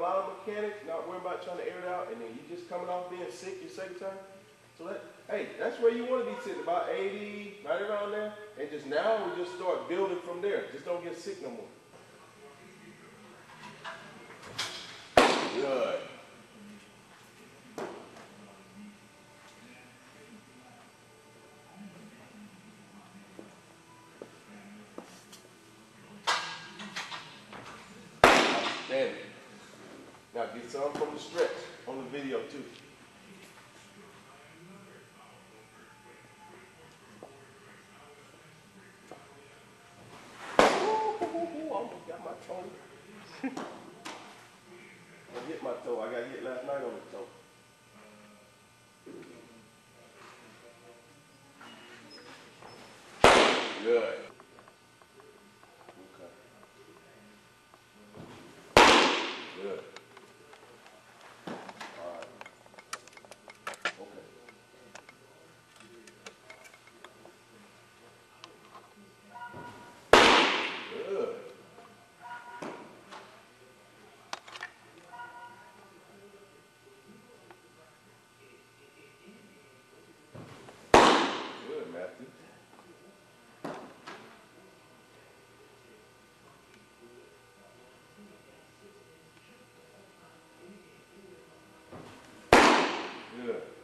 lot of mechanics not worrying about trying to air it out, and then you just coming off being sick your second time. So hey, that's where you want to be sitting, about 80, right around there. And just now we just start building from there. Just don't get sick no more. Good. Outstanding. Now get some from the stretch on the video too. Almost got my toe. I hit my toe. I got hit last night on the toe. Good. Okay. Good. All right. Okay. Good. Good, Matthew. Good.